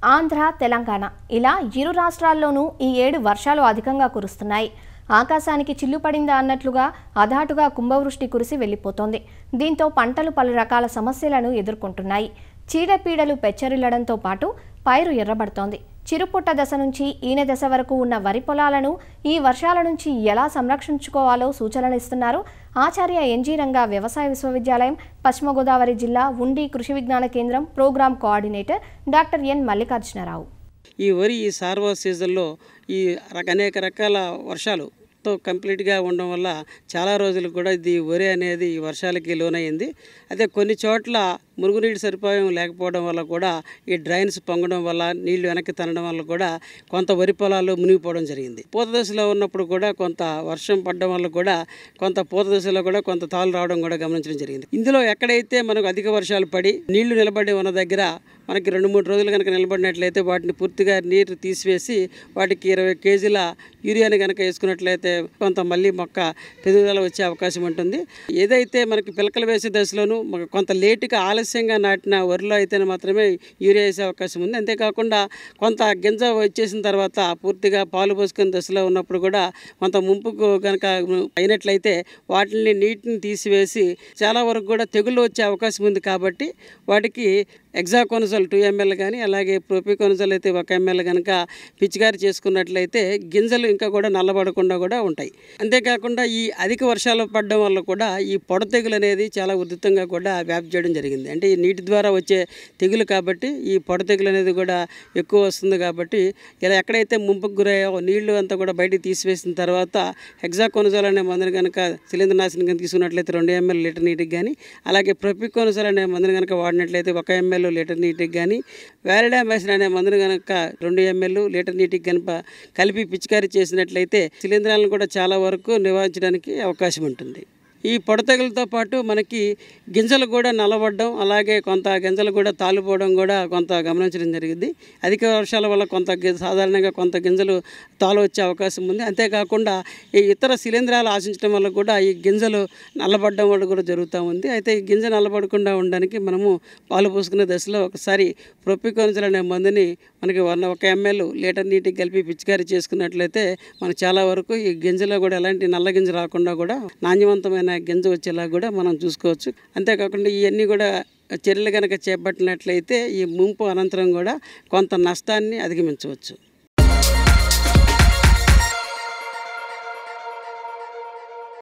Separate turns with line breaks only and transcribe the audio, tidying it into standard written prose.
ఆంధ్ర, తెలంగాణ ఇలా ఇరు రాష్ట్రాల్లోనూ ఈ ఏడు వర్షాలు అధికంగా కురుస్తున్నాయి. ఆకాశానికి చిల్లు పడిందా అన్నట్లుగా అధాటుగా కుంభవృష్టి కురిసి వెళ్లిపోతోంది. దీంతో పంటలు పలు రకాల సమస్యలను ఎదుర్కొంటున్నాయి. చీడపీడలు పెచ్చరిల్లడంతో పాటు పైరు ఎర్రబడుతోంది. చిరుపుట్ట దశ నుంచి ఈనె దశ వరకు ఉన్న వరి పొలాలను ఈ వర్షాల నుంచి ఎలా సంరక్షించుకోవాలో సూచనలు ఇస్తున్నారు ఆచార్య ఎన్జీ రంగా వ్యవసాయ విశ్వవిద్యాలయం, పశ్చిమ గోదావరి జిల్లా ఉండి Krishi Vigyan Kendra program coordinator doctor N Mallikarjunarao.
ఈ వరి ఈ సార్వా సీజన్లో ఈ అనేక రకాల వర్షాలుతో కంప్లీట్గా ఉండడం వల్ల చాలా రోజులు కూడా ఇది వరి అనేది ఈ వర్షాలకి లోనైంది. అయితే కొన్ని చోట్ల మురుగునీటి సదుపాయం లేకపోవడం వల్ల కూడా ఈ డ్రైన్స్ పొంగడం వల్ల నీళ్లు వెనక్కి తనడం వల్ల కూడా కొంత వరి పొలాలు మునిగిపోవడం జరిగింది. పూత దశలో ఉన్నప్పుడు కూడా కొంత వర్షం పడడం వల్ల కూడా కొంత పూత దశలో కూడా కొంత తాళ్ళు రావడం కూడా గమనించడం జరిగింది. ఇందులో ఎక్కడైతే మనకు అధిక వర్షాలు పడి నీళ్లు నిలబడి ఉన్న దగ్గర మనకి 2-3 రోజులు కనుక నిలబడినట్లయితే వాటిని పూర్తిగా నీరు తీసివేసి వాటికి 20 కేజీల యూరియాని కనుక వేసుకున్నట్లయితే కొంత మళ్ళీ మొక్క పెరుగుదల వచ్చే అవకాశం ఉంటుంది. ఏదైతే మనకి పిలకలు వేసే దశలోనూ కొంత లేటుగా ఆలస్యంగా నాటిన వరిలో అయితేనే మాత్రమే యూరియా వేసే అవకాశం ఉంది. అంతేకాకుండా కొంత గింజ వచ్చేసిన తర్వాత పూర్తిగా పాలు పోసుకునే దశలో ఉన్నప్పుడు కూడా కొంత ముంపుకు కనుక అయినట్లయితే వాటిని నీటిని తీసివేసి చాలా వరకు కూడా తెగుళ్ళు వచ్చే అవకాశం ఉంది. కాబట్టి వాటికి ఎగ్జాకోనజోల్ 2 ml కానీ అలాగే ప్రోపికోనజోల్ అయితే 1 ml కనుక పిచికారి చేసుకున్నట్లయితే గింజలు ఇంకా కూడా నల్లబడకుండా కూడా ఉంటాయి. అంతేకాకుండా ఈ అధిక వర్షాలు పడడం వల్ల కూడా ఈ పొడ తెగులు అనేది చాలా ఉధృతంగా కూడా వ్యాప్తి చేయడం జరిగింది. అంటే ఈ నీటి ద్వారా వచ్చే తెగులు కాబట్టి ఈ పొడ తెగులు అనేది కూడా ఎక్కువ వస్తుంది. కాబట్టి ఇలా ఎక్కడైతే ముంపుకు గురయ్యో నీళ్లు అంతా కూడా బయటికి తీసివేసిన తర్వాత హెగ్జాకోనజోల్ అనే మందుని కనుక శిలీంద్రనాశనం కనుక తీసుకున్నట్లయితే 2 ml లీటర్ నీటికి కానీ అలాగే ప్రోపికోనజోల్ అనే మందుని కనుక వాడినట్లయితే 1 ml లీటర్ నీటికి కానీ వ్యాలిడామైసిన్ అనే మందును కనుక 2 ml లీటర్ నీటికి కనుక కలిపి పిచికారీ చేసినట్లయితే శిలీంధ్రాలను కూడా చాలా వరకు నివారించడానికి అవకాశం ఉంటుంది. ఈ పొడతెగులతో పాటు మనకి గింజలు కూడా నల్లబడడం అలాగే కొంత గింజలు కూడా తాలిపోవడం కూడా కొంత గమనించడం జరిగింది. అధిక వర్షాల వల్ల కొంత సాధారణంగా కొంత గింజలు తాలు వచ్చే అవకాశం ఉంది. అంతేకాకుండా ఈ ఇతర శిలీంధ్రాలు ఆశించడం వల్ల కూడా ఈ గింజలు నల్లబడడం వల్ల కూడా జరుగుతూ ఉంది. అయితే ఈ గింజ నల్లబడకుండా ఉండడానికి మనము పాలు పోసుకునే దశలో ఒకసారి ప్రోపికోనజోల్ అనే మందుని మనకి 1 ml లీటర్ నీటికి కలిపి పిచికారీ చేసుకున్నట్లయితే మనకు చాలా వరకు ఈ గింజలో కూడా ఎలాంటి నల్ల గింజ రాకుండా కూడా నాణ్యవంతమైన గింజ వచ్చేలా కూడా మనం చూసుకోవచ్చు. అంతేకాకుండా ఇవన్నీ కూడా చర్యలు కనుక చేపట్టినట్లయితే ఈ ముంపు అనంతరం కూడా కొంత నష్టాన్ని అధిగమించవచ్చు.